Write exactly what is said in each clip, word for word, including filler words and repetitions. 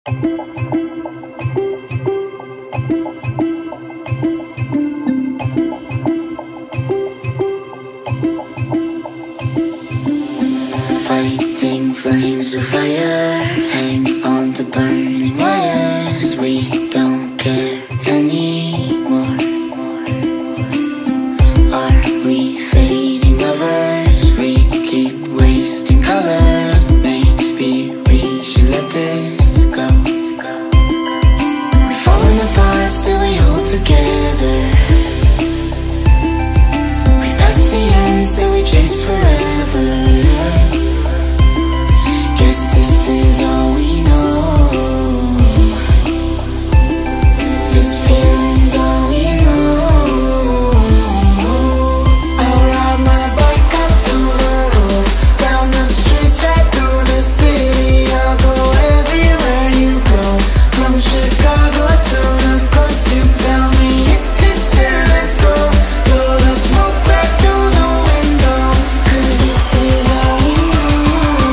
Fighting flames of fire, hang on to burning wires. We don't care anymore. Are we fading lovers? We keep wasting colors. Maybe we should let this go. We've fallen apart, still we hold together. We pass the end, still we chase forever. This is all we know. This feeling's all we know. I'll ride my bike out to the road, down the streets, right through the city. I'll go everywhere you go, from Chicago to the coast. You tell me hit this and let's go. Blow the smoke right through the window, 'cause this is all we know.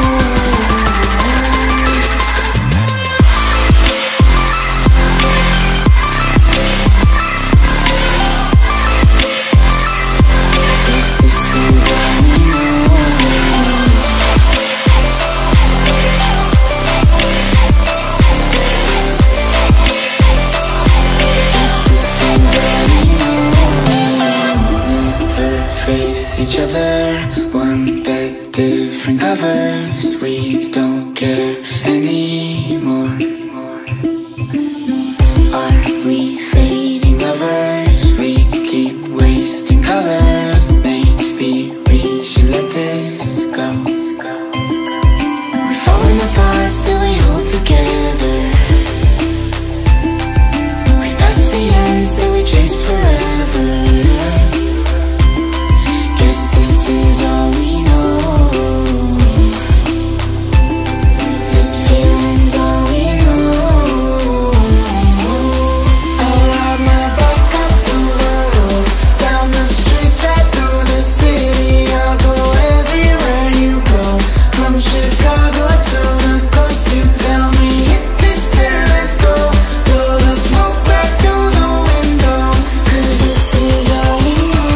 Each other, one bed, different covers. We don't care anymore. Are we fading lovers? We keep wasting colors. Maybe we should let this go. We've fallen apart, still we hold together. We pass the end, still we chase forever. This is all we know. This feeling's all we know. I'll ride my bike out to the road, down the streets, right through the city. I'll go everywhere you go, from Chicago to the coast. You tell me hit this and let's go. Blow the smoke right through the window, 'cause this is all we know.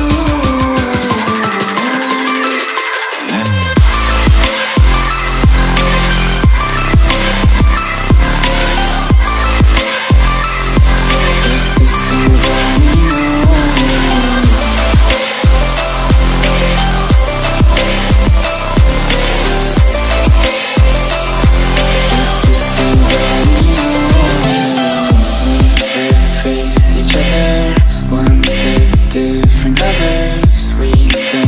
Different covers, we don't